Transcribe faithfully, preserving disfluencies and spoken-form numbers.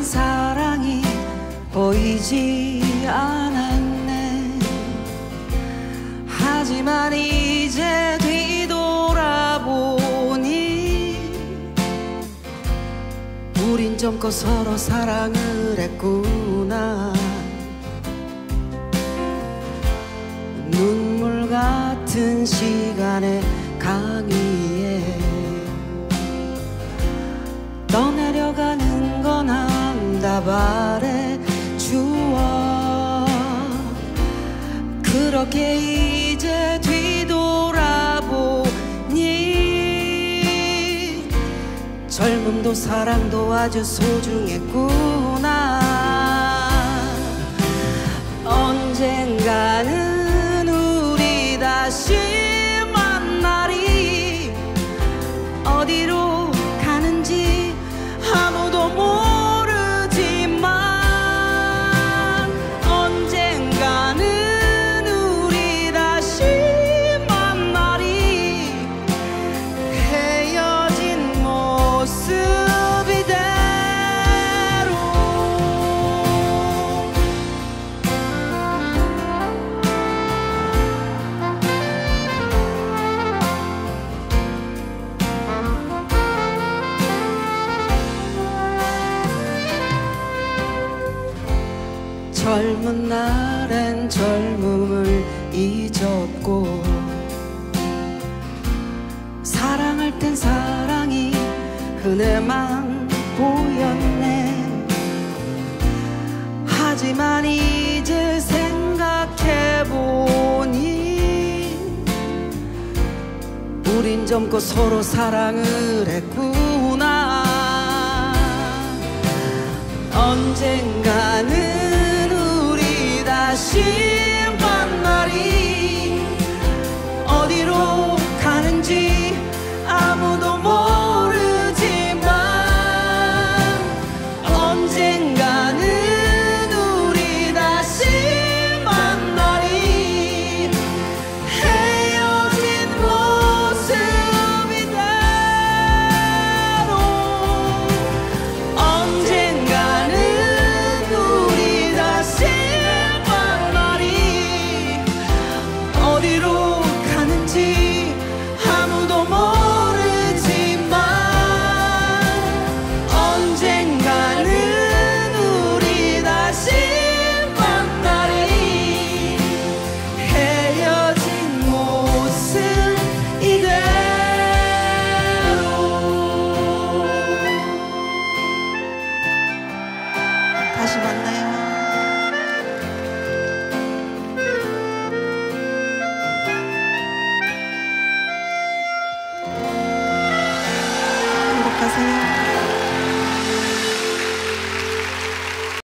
사랑이 보이지 않았네. 하지만 이제 뒤돌아보니 우린 젊고 서로 사랑을 했구나. 눈물 같은 시간의 강 위에 떠내려가는 건 한다발의 추억. 그렇게 이제 뒤돌아보니 젊음도 사랑도 아주 소중했구나. 언젠가는 우리 다시 만나리. 어디로 가는지 아무도 모르지만 언젠가는 우리 다시 만나리. 헤어진 모습 이대로. 젊은 날엔 젊음을 잊었고 사랑할 땐 사랑이 흔해만 보였네. 하지만 이제 생각해보니 우린 젊고 서로 사랑을 했구나. 언젠가는 다시 만나리. 어디로